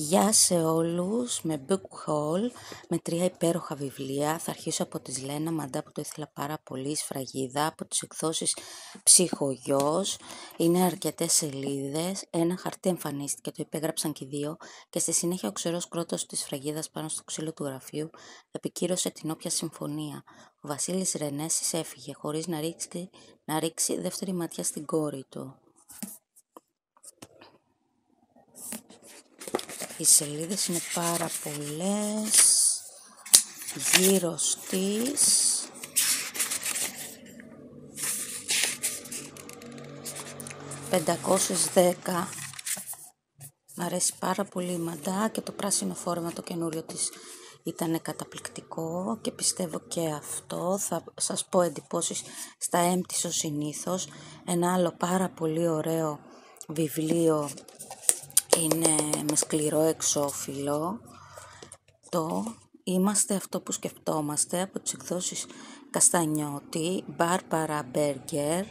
Γεια σε όλους, με Book Haul, με 3 υπέροχα βιβλία. Θα αρχίσω από τις Λένα Μαντά που το ήθελα πάρα πολύ, Σφραγίδα, από τις εκδόσεις Ψυχογιός. Είναι αρκετές σελίδες, ένα χαρτί εμφανίστηκε, το υπέγραψαν και οι δύο και στη συνέχεια ο ξερός κρότος της Σφραγίδας πάνω στο ξύλο του γραφείου επικύρωσε την όποια συμφωνία. Ο Βασίλης Ρενέσης έφυγε χωρίς να ρίξει δεύτερη ματιά στην κόρη του. Οι σελίδες είναι πάρα πολλές, γύρω στις 510. Μ' αρέσει πάρα πολύ η Μαντά και το πράσινο φόρεμα το καινούριο της ήταν καταπληκτικό και πιστεύω και αυτό. Θα σας πω εντυπώσεις στα έμπτυσο συνήθως. Ένα άλλο πάρα πολύ ωραίο βιβλίο είναι με σκληρό εξώφυλλο, το «Είμαστε αυτό που σκεφτόμαστε» από τις εκδόσεις Καστανιώτη, Μπάρμπαρα Μπέργκερ.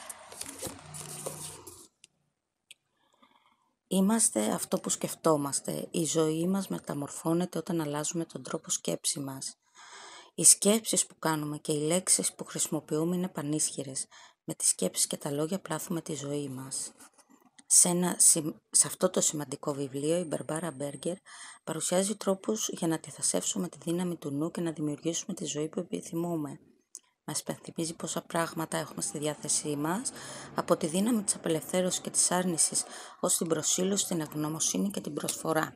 Είμαστε αυτό που σκεφτόμαστε. Η ζωή μας μεταμορφώνεται όταν αλλάζουμε τον τρόπο σκέψη μας. Οι σκέψεις που κάνουμε και οι λέξεις που χρησιμοποιούμε είναι πανίσχυρες. Με τις σκέψεις και τα λόγια πλάθουμε τη ζωή μας. Σε αυτό το σημαντικό βιβλίο η Μπάρμπαρα Μπέργκερ παρουσιάζει τρόπους για να αντιθασεύσουμε τη δύναμη του νου και να δημιουργήσουμε τη ζωή που επιθυμούμε. Μας υπενθυμίζει πόσα πράγματα έχουμε στη διάθεσή μας, από τη δύναμη της απελευθέρωσης και της άρνησης ως την προσήλωση, την ευγνωμοσύνη και την προσφορά.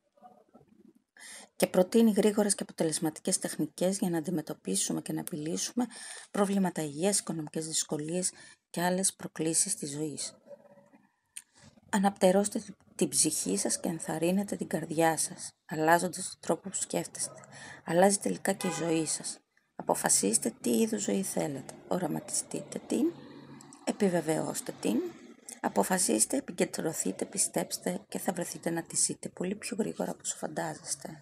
Και προτείνει γρήγορες και αποτελεσματικές τεχνικές για να αντιμετωπίσουμε και να επιλύσουμε προβλήματα υγείας, οικονομικές δυσκολίες και άλλες προκλήσεις της ζωής. Αναπτερώστε την ψυχή σας και ενθαρρύνετε την καρδιά σας, αλλάζοντας τον τρόπο που σκέφτεστε. Αλλάζει τελικά και η ζωή σας. Αποφασίστε τι είδους ζωή θέλετε. Οραματιστείτε την, επιβεβαιώστε την, αποφασίστε, επικεντρωθείτε, πιστέψτε και θα βρεθείτε να τη ζείτε πολύ πιο γρήγορα από όσο φαντάζεστε.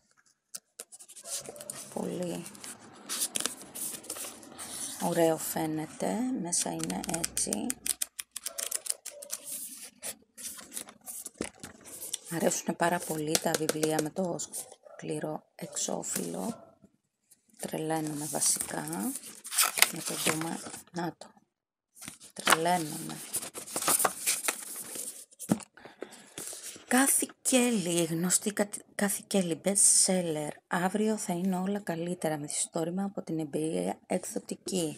Πολύ ωραίο φαίνεται, μέσα είναι έτσι. Αρέσουν πάρα πολύ τα βιβλία με το σκληρό εξώφυλλο. Τρελαίνομαι βασικά. Να το δούμε. Να το. Τρελαίνομαι. Κάθι Κέλλη, γνωστή Κάθι Κέλλη, best seller. Αύριο θα είναι όλα καλύτερα, μυθιστόρημα από την εμπειρία εκδοτική.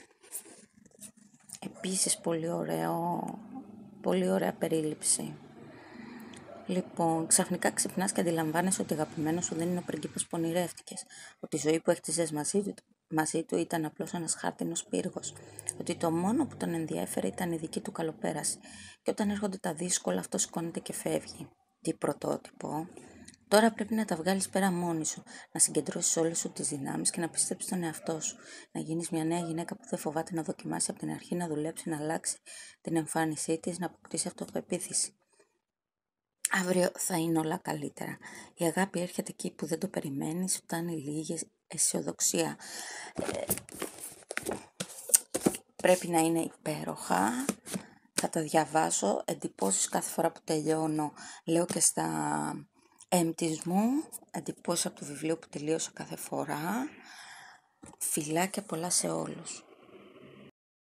Επίσης πολύ ωραία περίληψη. Λοιπόν, ξαφνικά ξυπνάς και αντιλαμβάνεσαι ότι αγαπημένος σου δεν είναι ο πρίγκιπας που ονειρεύτηκες. Ότι η ζωή που έχτιζες μαζί του ήταν απλώς ένας χάρτινος πύργος. Ότι το μόνο που τον ενδιέφερε ήταν η δική του καλοπέραση. Και όταν έρχονται τα δύσκολα, αυτό σηκώνεται και φεύγει. Τι πρωτότυπο. Τώρα πρέπει να τα βγάλεις πέρα μόνη σου, να συγκεντρώσεις όλες σου τις δυνάμεις και να πιστέψεις στον εαυτό σου. Να γίνεις μια νέα γυναίκα που δεν φοβάται να δοκιμάσει από την αρχή, να δουλέψει, να αλλάξει την εμφάνισή της, να αποκτήσει αυτοπεποίθηση. Αύριο θα είναι όλα καλύτερα. Η αγάπη έρχεται εκεί που δεν το περιμένεις, φτάνει λίγη αισιοδοξία. Πρέπει να είναι υπέροχα. Θα τα διαβάσω, εντυπώσεις κάθε φορά που τελειώνω. Λέω και στα empties μου, εντυπώσεις από το βιβλίο που τελείωσα κάθε φορά. Φιλάκια πολλά σε όλους.